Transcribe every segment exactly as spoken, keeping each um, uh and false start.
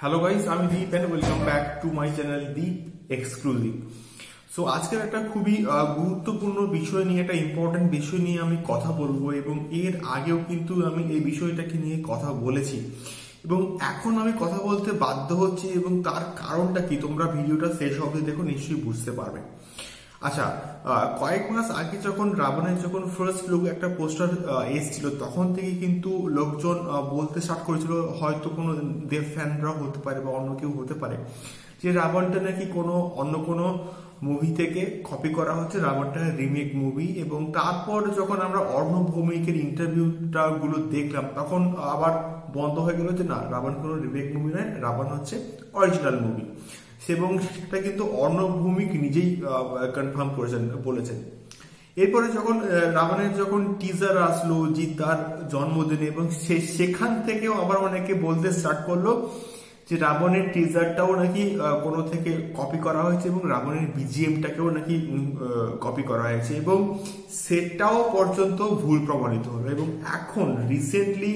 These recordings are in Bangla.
হ্যালো গাইস, আমি Deep and welcome back to my channel Deep exclusive. So আজকের একটা খুবই গুরুত্বপূর্ণ বিষয় নিয়ে, একটা ইম্পর্টেন্ট বিষয় নিয়ে আমি কথা বলবো এবং এর আগেও কিন্তু আমি এই বিষয়টাকে নিয়ে কথা বলেছি এবং এখন আমি কথা বলতে বাধ্য হচ্ছি এবং তার কারণটা কি তোমরা ভিডিওটা শেষ অবধি দেখো, নিশ্চয়ই বুঝতে পারবে। আচ্ছা, কয়েক মাস আগে যখন রাবণের যখন ফার্স্ট লুক একটা পোস্টার এসেছিল তখন থেকে কিন্তু লোকজন বলতে স্টার্ট করেছিল, হয়তো কোনো দেব ফ্যানরাও হতে পারে বা অন্য কেউ হতে পারে, যে রাবণটা নাকি কোনো অন্য কোনো মুভি থেকে কপি করা হচ্ছে, রাবণটা রিমেক মুভি। এবং তারপর যখন আমরা অর্ণব ভৌমিকের ইন্টারভিউটা গুলো দেখলাম তখন আবার বন্ধ হয়ে গেল যে না, রাবণ কোনো রিমেক মুভি নয়, রাবণ হচ্ছে অরিজিনাল মুভি। এবং সেটা কিন্তু অর্ণব ভৌমিক নিজেই কনফার্ম করেছেন, বলেছেন। এরপরে যখন রাবণের যখন টিজার আসলো জি তার জন্মদিনে, এবং সেখান থেকেও আবার অনেকে বলতে স্টার্ট করলো যে রাবণের টিজারটাও নাকি কোনো থেকে কপি করা হয়েছে এবং রাবণের বিজিএমটাকেও নাকি কপি করা হয়েছে, এবং সেটাও পর্যন্ত ভুল প্রমাণিত হলো। এবং এখন রিসেন্টলি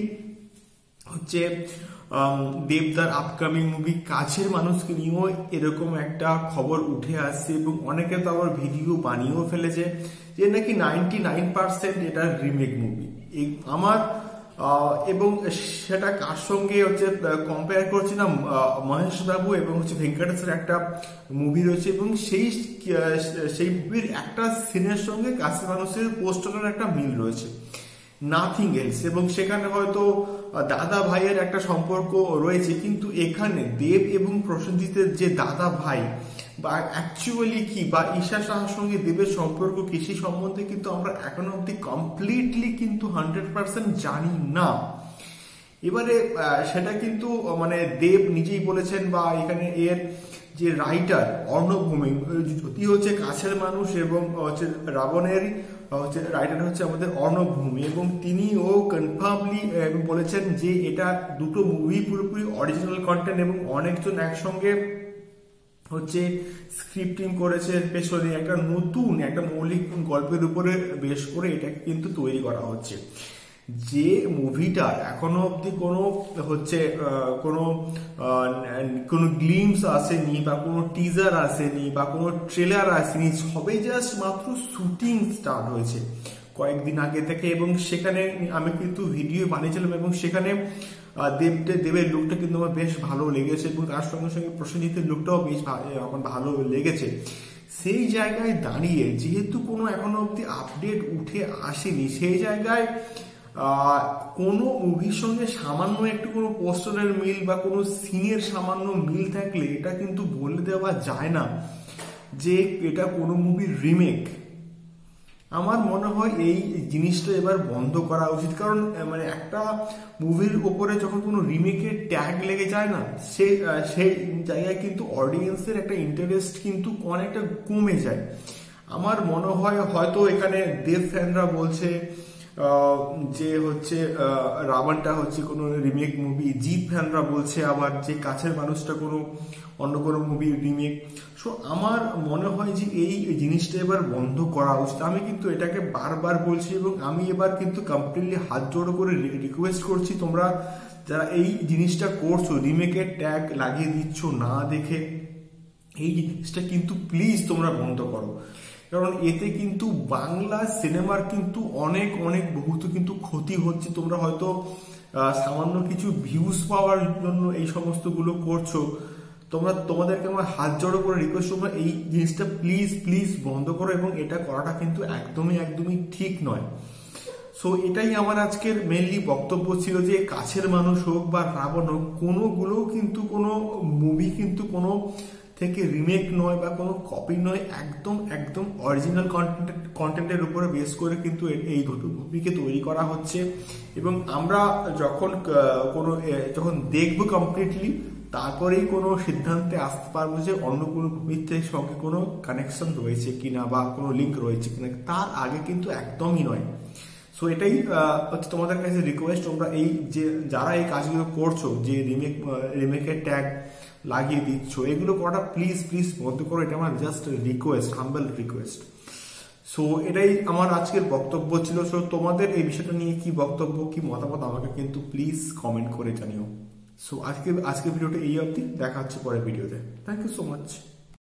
হচ্ছে দেবদার আপকামিং মুভি কাছের মানুষকে নিয়েও এরকম একটা খবর উঠে আসছে এবং অনেকে তো আবার ভিডিও বানিয়েও ফেলেছে যে নাকি নাইনটি নাইন পার্সেন্ট এটা রিমেক মুভি। আমার এবং সেটা কার সঙ্গে হচ্ছে কম্পেয়ার করছি না, মহেশ বাবু এবং হচ্ছে ভেঙ্কটেশের একটা মুভি রয়েছে এবং সেই সেই মুভির একটা সিনের সঙ্গে কাছের মানুষের পোস্টারের একটা মিল রয়েছে, নাথিং এলস। এবং সেখানে হয়তো দাদা ভাইয়ের একটা সম্পর্ক রয়েছে, কিন্তু এখানে দেব এবং প্রসেনজিতের যে দাদা ভাই বা অ্যাকচুয়ালি কি বা ঈশা সাহার সঙ্গে দেবের সম্পর্ক কি, সেই সম্বন্ধে কিন্তু আমরা এখনো অব্দি কমপ্লিটলি কিন্তু হান্ড্রেড পার্সেন্ট জানি না। এবারে সেটা কিন্তু মানে দেব নিজেই বলেছেন বা এখানে এর যে রাইটার অর্ণব ভৌমিক, যদি হচ্ছে কাছের মানুষ এবং হচ্ছে রাবণের হচ্ছে রাইটার হচ্ছে আমাদের অর্ণব ভৌমিক, এবং তিনিও কনফার্মলি বলেছেন যে এটা দুটো মুভি পুরোপুরি অরিজিনাল কন্টেন্ট এবং অনেকজন একসঙ্গে হচ্ছে স্ক্রিপ্টিং করেছে, পেছনে একটা নতুন একটা মৌলিক গল্পের উপরে বেশ করে এটাকে কিন্তু তৈরি করা হচ্ছে। যে মুভিটা এখনো অব্দি কোনো হচ্ছে কোনো কোনো গ্লিমস আসেনি বা কোনো টিজার আসেনি বা কোনো ট্রেলার আসেনি, সবে জাস্ট মাত্র শুটিং স্টার্ট হয়েছে কয়েকদিন আগে থেকে। এবং সেখানে আমি কিন্তু ভিডিও বানিয়েছিলাম এবং সেখানে দেবটে দেবের লুকটা কিন্তু আমার বেশ ভালো লেগেছে এবং তার সঙ্গে সঙ্গে প্রসেনজিতের লুকটাও বেশ আমার ভালো লেগেছে। সেই জায়গায় দাঁড়িয়ে যেহেতু কোনো এখনো অব্দি আপডেট উঠে আসেনি, সেই জায়গায় কোনো মুভির সঙ্গে সামান্য একটু কোনো পোস্টারের মিল বা কোনো সিনের সামান্য মিল থাকলে এটা কিন্তু বলে দেওয়া যায় না যে এটা কোনো মুভির রিমেক। আমার মনে হয় এই জিনিসটা এবার বন্ধ করা উচিত, কারণ মানে একটা মুভির ওপরে যখন কোনো রিমেকের ট্যাগ লেগে যায় না, সেই সেই জায়গায় কিন্তু অডিয়েন্সের একটা ইন্টারেস্ট কিন্তু অনেকটা কমে যায়। আমার মনে হয় হয়তো এখানে দেব ফ্যানরা বলছে যে হচ্ছে রাবণটা হচ্ছে কোনো রিমেক মুভি, জিৎ ফ্যানরা বলছে আবার যে কাছের মানুষটা কোনো অন্য কোনো মুভি রিমেক। সো আমার মনে হয় যে এই জিনিসটা এবার বন্ধ করা উচিত। আমি কিন্তু এটাকে বারবার বলছি এবং আমি এবার কিন্তু কমপ্লিটলি হাত জোড়ো করে রিকোয়েস্ট করছি, তোমরা যারা এই জিনিসটা করছো, রিমেকের ট্যাগ লাগিয়ে দিচ্ছ না দেখে, এই জিনিসটা কিন্তু প্লিজ তোমরা বন্ধ করো, কারণ এতে কিন্তু বাংলা সিনেমার কিন্তু অনেক অনেক বহুত কিন্তু ক্ষতি হচ্ছে। তোমরা হয়তো সামান্য কিছু ভিউজ পাওয়ার জন্য এই সমস্ত গুলো করছো, তোমরা তোমাদেরকে আমার হাত জড়ো করে রিকোয়েস্ট করবো এই জিনিসটা প্লিজ প্লিজ বন্ধ করো, এবং এটা করাটা কিন্তু একদমই একদমই ঠিক নয়। সো এটাই আমার আজকের মেনলি বক্তব্য ছিল যে কাছের মানুষ হোক বা রাবণ হোক, কোনোগুলো কিন্তু কোনো মুভি কিন্তু কোনো থেকে রিমেক নয় বা কোনো কপি নয়, একদম একদম অরিজিনাল কন্টেন্ট কন্টেন্টের উপরে বেস করে কিন্তু এই দুটো মুভিকে তৈরি করা হচ্ছে। এবং আমরা যখন কোনো যখন দেখবো কমপ্লিটলি, তারপরেই কোনো সিদ্ধান্তে আসতে পারবো যে অন্য কোনো মুভির সঙ্গে কোনো কানেকশন রয়েছে কিনা বা কোনো লিঙ্ক রয়েছে কিনা, তার আগে কিন্তু একদমই নয়। সো এটাই হচ্ছে তোমাদের কাছে রিকোয়েস্ট, তোমরা এই যে যারা এই কাজগুলো করছো, যে রিমেক রিমেকের ট্যাগ লাগিয়ে দিচ্ছ, এগুলো করাটা প্লিজ প্লিজ বন্ধ করো, এটা আমার just request, humble request. So এটাই আমার আজকের বক্তব্য ছিল। সো তোমাদের এই বিষয়টা নিয়ে কি বক্তব্য, কি মতামত আমাকে কিন্তু প্লিজ কমেন্ট করে জানিও। সো আজকে আজকে ভিডিওটা এই অবধি, দেখা হচ্ছে পরের ভিডিওতে। Thank you so much.